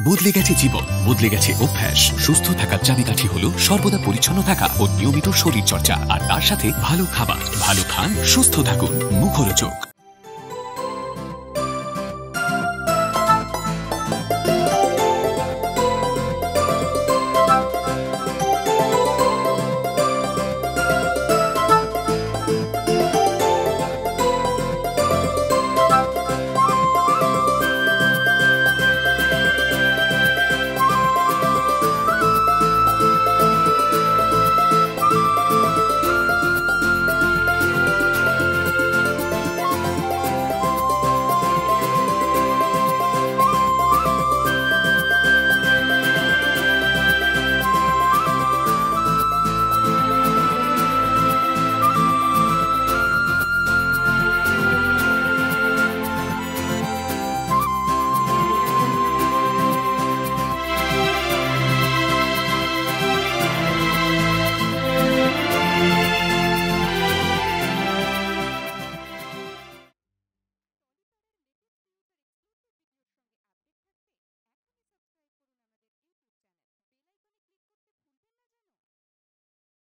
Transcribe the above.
বদলে গেছে জীবন, বদলে গেছে অভ্যাস। সুস্থ থাকার চাবিকাঠি হলো সর্বদা পরিচ্ছন্ন থাকা ও নিয়মিত শরীর চর্চা, আর তার সাথে ভালো খাবার। ভালো খান, সুস্থ থাকুন। মুখরোচক।